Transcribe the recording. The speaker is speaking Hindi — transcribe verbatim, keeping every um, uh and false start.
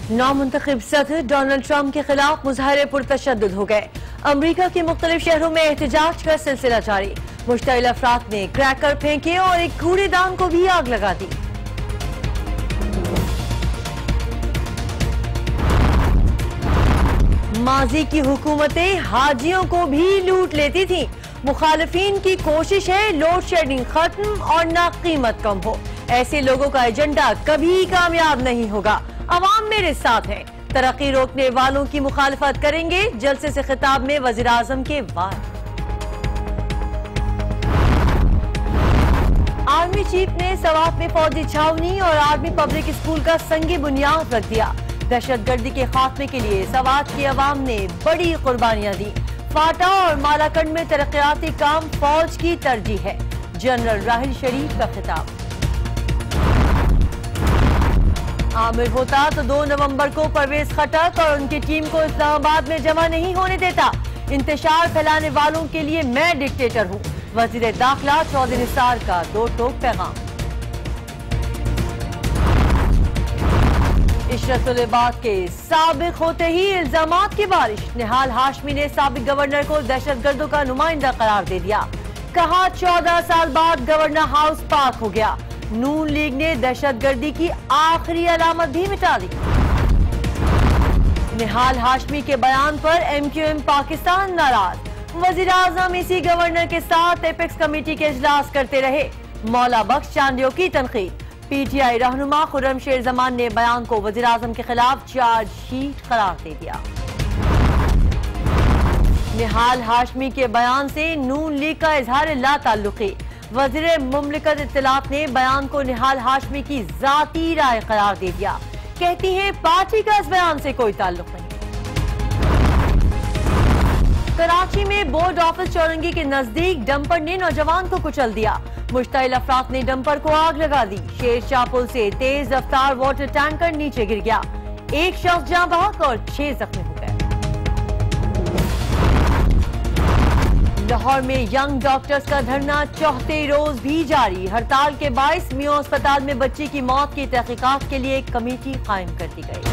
नामुंतखब सदर डोनाल्ड ट्रंप के खिलाफ मुजाहरे पुरतशद्दुद हो गए। अमरीका के मुख्तलिफ शहरों में एहतजाज का सिलसिला जारी। मुश्तइल अफराद ने क्रैकर फेंके और एक कूड़ेदान को भी आग लगा दी। माजी की हुकूमतें हाजियों को भी लूट लेती थीं। मुखालिफिन की कोशिश है लोड शेडिंग खत्म और ना कीमत कम हो। ऐसे लोगों का एजेंडा कभी कामयाब नहीं होगा। अवाम मेरे साथ है, तरक्की रोकने वालों की मुखालिफत करेंगे। जलसे से खिताब में वजीर आजम के वार। आर्मी चीफ ने सवात में फौजी छावनी और आर्मी पब्लिक स्कूल का संगी बुनियाद रख दिया। दहशतगर्दी के खात्मे के लिए सवात की अवाम ने बड़ी कुर्बानियां दी। फाटा और मालाकंड में तरक्याती काम फौज की तरजीह है। जनरल राहिल शरीफ का खिताब। आमिर होता तो दो नवंबर को परवेज खटक और उनकी टीम को इस्लामाबाद में जमा नहीं होने देता। इंतशार फैलाने वालों के लिए मैं डिक्टेटर हूँ। वजीर दाखिला चौधरी निसार का दो टोक पैगाम। इशरतुल इबाद के साबिक होते ही इल्जामात की बारिश। निहाल हाशमी ने साबिक गवर्नर को दहशतगर्दों का नुमाइंदा करार दे दिया। कहा चौदह साल बाद गवर्नर हाउस पाक हो गया। नून लीग ने दहशतगर्दी की आखिरी अलामत भी मिटा दी। निहाल हाशमी के बयान पर एम क्यू एम पाकिस्तान नाराज। वजीर आजम इसी गवर्नर के साथ एपेक्स कमेटी के इजलास करते रहे। मौला बख्श चांदियों की तनकीद। पीटीआई रहनुमा खुर्रम शेर जमान ने बयान को वजीर आजम के खिलाफ चार्जशीट करार दे दिया। निहाल हाशमी के बयान से नून लीग का इजहार ला ताल्लुकी। वजीर मुमलिकत इत्तलाफ ने बयान को निहाल हाशमी की जाती राय करार दे दिया। कहती हैं पार्टी का इस बयान से कोई ताल्लुक नहीं। कराची में बोर्ड ऑफिस चौरंगी के नजदीक डंपर ने नौजवान को कुचल दिया। मुश्तइल अफराद ने डंपर को आग लगा दी। शेरशाह पुल से तेज रफ्तार वाटर टैंकर नीचे गिर गया। एक शख्स जाँ बहक और छह जख्मी हो गए। लाहौर में यंग डॉक्टर्स का धरना चौथे रोज भी जारी। हड़ताल के बाइस मियां अस्पताल में बच्ची की मौत की तहकीकात के लिए कमेटी कायम कर दी गई।